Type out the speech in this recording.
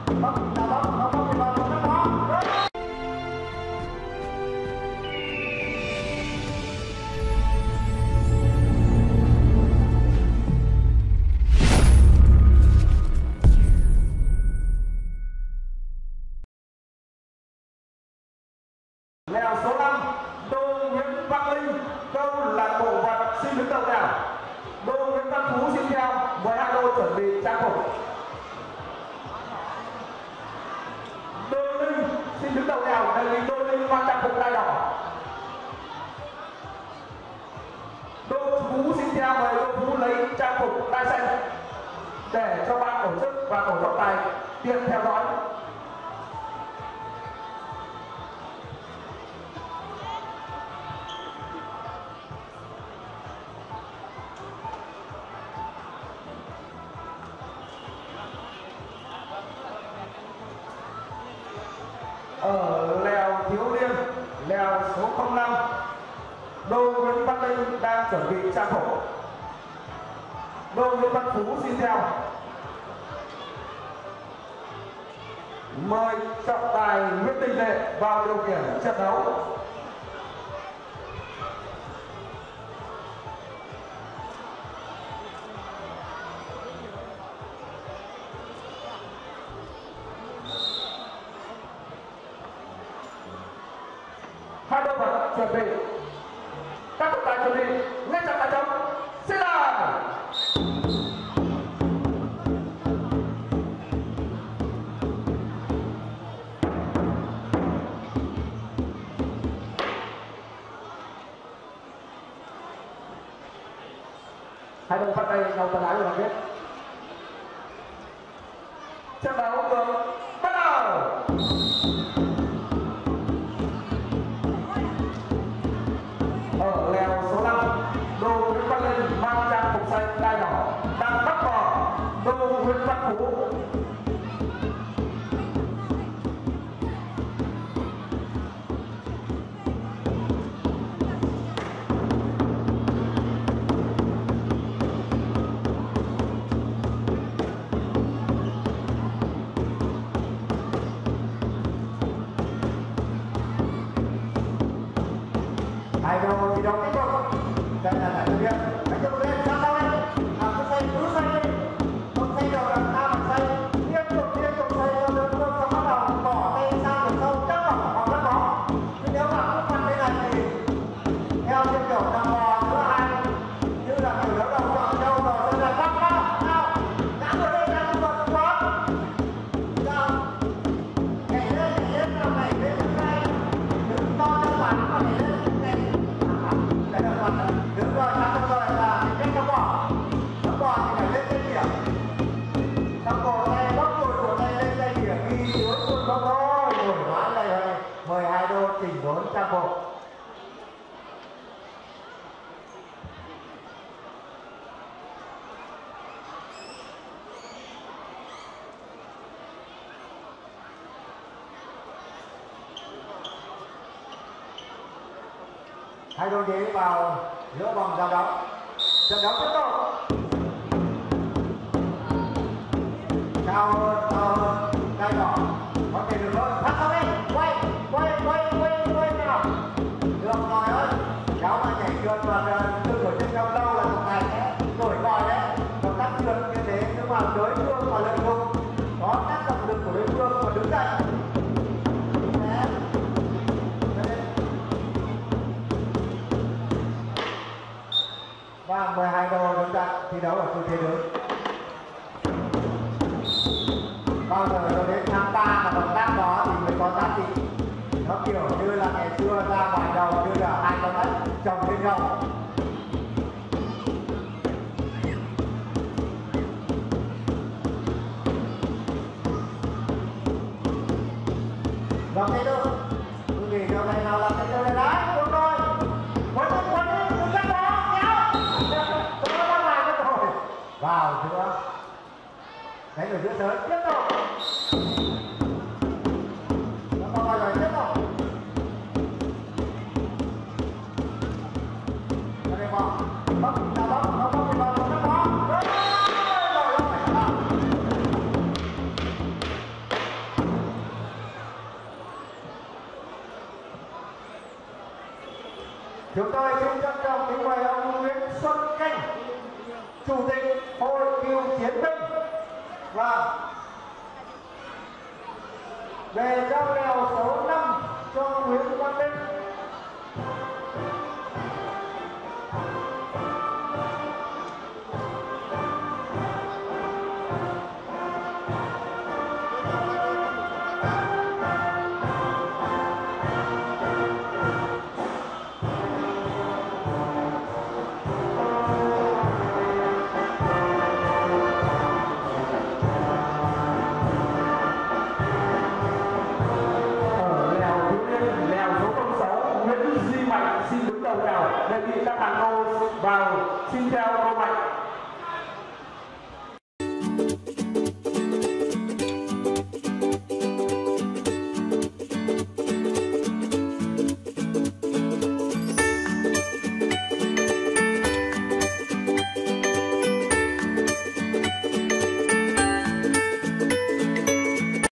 Lèo số 5 Đô Nguyễn Văn Linh, câu lạc bộ vật xin đứng đầu lèo. Đô Nguyễn Văn Phú xin theo, 12 đô chuẩn bị trang phục. Đô Linh xin đứng đầu lèo, đề nghị Đô Linh mang trang phục đai đỏ. Đô Phú xin theo, mời Đô Phú lấy trang phục đai xanh để cho ban tổ chức và tổ trọng tài tiện theo dõi. Ở lèo thiếu niên, lèo số 05 Đô Nguyễn Văn Linh đang chuẩn bị trang phục. Đô Nguyễn Văn Phú xin theo. Mời trọng tài Nguyễn Đình Lệ vào điều khiển trận đấu. Hai đội vật chuẩn bị, các trọng tài chuẩn bị, lên trận tài chống, xin là hai đội vật này nhau tay lái rồi biết. Trận đấu được bắt đầu. Ở lèo số 5 Đô Nguyễn Văn Linh mang trang phục xanh đai đỏ đang bắt bỏ Đô Nguyễn Văn Phú. Hai đội thi đấu tiếp tục. Đây là giải thực hiện. Hãy tiếp tục lên, sang sau lên. Cứ xoay đi. Không xoay đầu làm sao mà xoay. Liên tục xoay cho đến lúc xong bắt đầu bỏ tay sang đường sâu chắc vào vòng đất bóng. Nhưng nếu mà không khoan thế này thì theo như kiểu nằm bò giữa hai như là kiểu đấu đầu chọn đâu rồi sẽ là bắt nào. Ngã người đây là không còn quá. Sao? Nhảy lên làm này lên này. Đừng to cho bản mà nhảy lên. Đứng rồi, xong rồi là cách nó bỏ thì phải lên dây điểm. Xong cổ tay, bóc cổ tay lên dây điểm ghi xuống luôn đó thôi. Rồi hóa này 12 đô chỉnh đốn trang phục. Hai đôi đế vào giữa vòng giao đấu. Trận đấu tiếp tục. Cao hơn, đai đỏ. Có thể được hơn. Phát sau đi. Quay nào. Được rồi ơi. Cháu mà nhảy trượt và tư của chân trong lâu là một ngày sẽ nổi còi đấy. Động tác trượt như thế nhưng mà đối phương và lợi dụng có tác động lực của đối phương và đứng dậy. Và 12 đô đứng dậy thi đấu ở tư thế đứng. Bao giờ cho đến tháng 3 mà động tác đó thì mới có giá trị. Nó kiểu như là ngày xưa ra ngoài đầu như là hai con ếch trồng lên nhau. Làm thế đâu. Tôi nghĩ cho này nào làm thế đâu này đấy. Đúng rồi. Quấn đi, đừng cắt đó, kéo. Tôi đã làm cái rồi. Vào giữa. Đánh ở giữa sớm, tiếp tục. Nó còn bao giờ tiếp tục. Nó đây bỏ. Bóc, nó bóc thì vào, nó bóc. Rồi, nó phải làm. Chúng tôi xin trân trọng kính mời ông Nguyễn Xuân Canh, Chủ tịch Hội Cựu Chiến binh, và về giao lèo số 5 cho Nguyễn Văn Linh.